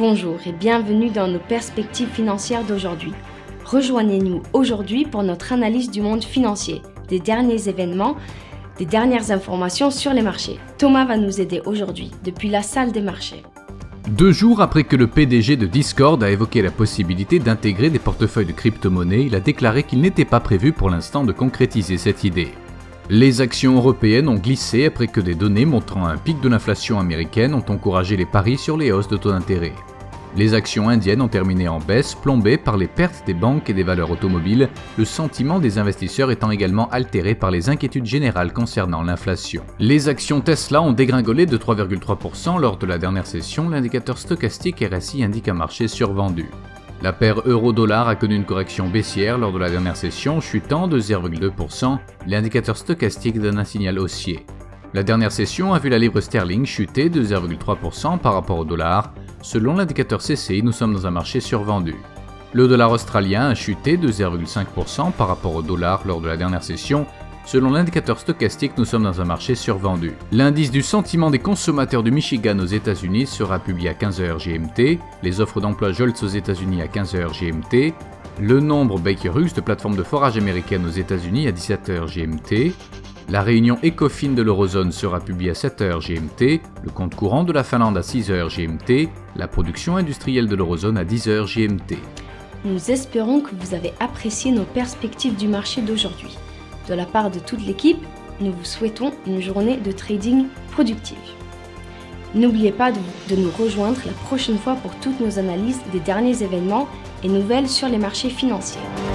Bonjour et bienvenue dans nos perspectives financières d'aujourd'hui. Rejoignez-nous aujourd'hui pour notre analyse du monde financier, des derniers événements, des dernières informations sur les marchés. Thomas va nous aider aujourd'hui depuis la salle des marchés. 2 jours après que le PDG de Discord a évoqué la possibilité d'intégrer des portefeuilles de crypto-monnaies, il a déclaré qu'il n'était pas prévu pour l'instant de concrétiser cette idée. Les actions européennes ont glissé après que des données montrant un pic de l'inflation américaine ont encouragé les paris sur les hausses de taux d'intérêt. Les actions indiennes ont terminé en baisse, plombées par les pertes des banques et des valeurs automobiles, le sentiment des investisseurs étant également altéré par les inquiétudes générales concernant l'inflation. Les actions Tesla ont dégringolé de 3,3% lors de la dernière session, l'indicateur stochastique RSI indique un marché survendu. La paire euro-dollar a connu une correction baissière lors de la dernière session, chutant de 0,2%, l'indicateur stochastique donne un signal haussier. La dernière session a vu la livre sterling chuter de 0,3% par rapport au dollar. Selon l'indicateur CCI, nous sommes dans un marché survendu. Le dollar australien a chuté de 0,5% par rapport au dollar lors de la dernière session. Selon l'indicateur stochastique, nous sommes dans un marché survendu. L'indice du sentiment des consommateurs du Michigan aux États-Unis sera publié à 15h GMT, les offres d'emploi JOLTS aux États-Unis à 15h GMT, le nombre Baker Hughes de plateformes de forage américaines aux États-Unis à 17h GMT, la réunion ECOFIN de l'Eurozone sera publiée à 7h GMT, le compte courant de la Finlande à 6h GMT, la production industrielle de l'Eurozone à 10h GMT. Nous espérons que vous avez apprécié nos perspectives du marché d'aujourd'hui. De la part de toute l'équipe, nous vous souhaitons une journée de trading productive. N'oubliez pas de nous rejoindre la prochaine fois pour toutes nos analyses des derniers événements et nouvelles sur les marchés financiers.